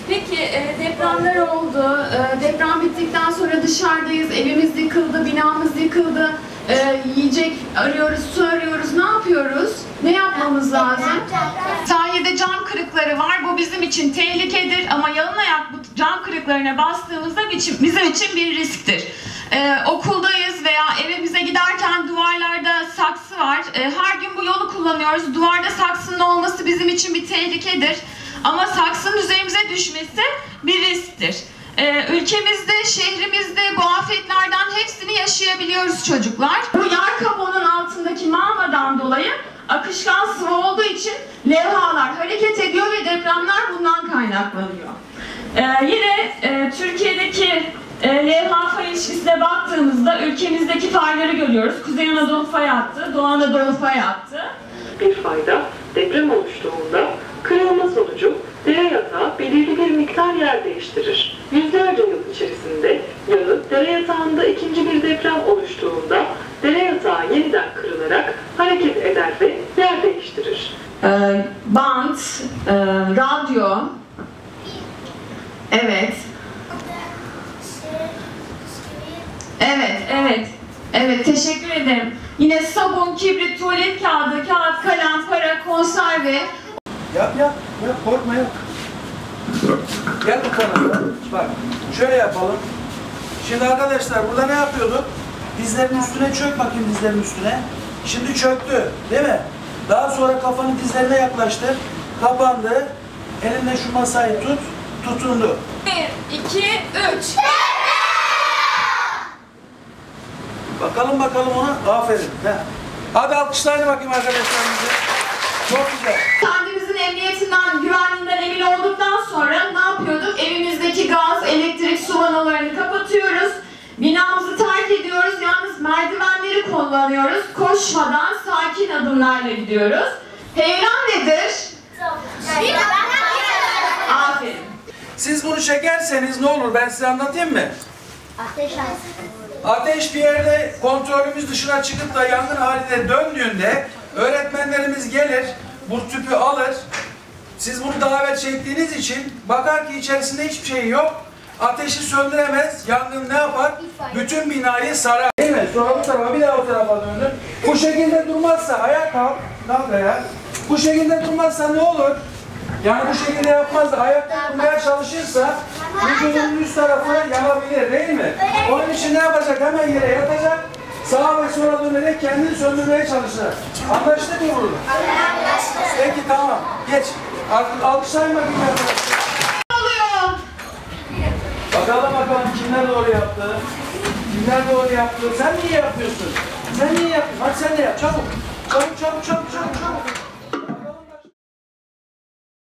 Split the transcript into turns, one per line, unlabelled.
Peki depremler oldu. Deprem bittikten sonra dışarıdayız. Evimiz yıkıldı, binamız yıkıldı. Yiyecek arıyoruz, su arıyoruz. Ne yapıyoruz? Ne yapmamız lazım? Sahilde cam kırıkları var. Bu bizim için tehlikedir ama yalın ayak bu cam kırıklarına bastığımızda bizim için bir risktir. Okuldayız veya evimize giderken duvarlarda saksı var. Her gün bu yolu kullanıyoruz. Duvarda saksının olması bizim için bir tehlikedir. Ama saksının üzerimize düşmesi bir risktir. Ülkemizde, şehrimizde bu afetlerden hepsini yaşayabiliyoruz çocuklar. Bu yer kabuğunun altındaki mağmadan dolayı akışkan sıvı olduğu için levhalar hareket ediyor ve depremler bundan kaynaklanıyor. Yine Türkiye'deki levha fay ilişkisine baktığımızda ülkemizdeki fayları görüyoruz. Kuzey Anadolu fay hattı, Doğu Anadolu fay hattı.
Bir fayda deprem oluştuğunda kırılma sonucu dere yatağı belirli bir miktar yer değiştirir. Yüzlerce yıl içerisinde yarın dere yatağında ikinci bir deprem oluştuğunda dere yatağı yeniden kırılarak hareket eder ve yer değiştirir.
Bant, radyo, evet. Evet, teşekkür ederim. Yine sabun, kibrit, tuvalet kağıdı, kağıt, kalem, para, konserve.
Yap, korkma yap. Gel bu tarafa. Bak, şöyle yapalım. Şimdi arkadaşlar burada ne yapıyorduk? Dizlerin üstüne çök bakayım, dizlerin üstüne. Şimdi çöktü, değil mi? Daha sonra kafanı dizlerine yaklaştır. Kapandı. Elinle şu masayı tut, tutundu.
1, 2, 3.
Bakalım ona. Aferin. Hadi alkışlayın bakayım arkadaşlarımızı. Çok güzel.
Kendimizin emniyetinden, güvenliğinden emin olduktan sonra ne yapıyorduk? Evimizdeki gaz, elektrik, su vanalarını kapatıyoruz. Binamızı terk ediyoruz. Yalnız merdivenleri kullanıyoruz. Koşmadan sakin adımlarla gidiyoruz. Heyelan nedir? Aferin.
Siz bunu çekerseniz ne olur? Ben size anlatayım mı? Ateş bir yerde kontrolümüz dışına çıkıp da yangın haline döndüğünde öğretmenlerimiz gelir, bu tüpü alır. Siz bunu daha evvel çektiğiniz için bakar ki içerisinde hiçbir şey yok. Ateşi söndüremez. Yangın ne yapar? Bütün binayı sarar. Değil mi? Sonra bu tarafa, bir daha o tarafa döndür. Bu şekilde durmazsa ayağa kalk. Kalk ayağa. Bu şekilde durmazsa ne olur? Yani bu şekilde yapmaz da ayakta durmaya çalışırsa vücudunun üst tarafı yanabilir, değil mi? Onun için ne yapacak? Hemen yere yatacak. Sağa ve sola dönerek kendini söndürmeye çalışacak. Anlaştık mı burada? Anlaştık. Peki tamam. Geç. Artık alkışlayın bakayım arkadaşlar.
Ne oluyor?
Bakalım kimler doğru yaptı? Kimler doğru yaptı? Sen niye yapıyorsun? Sen niye yaptın? Hadi sen de yap. Çabuk. Çabuk.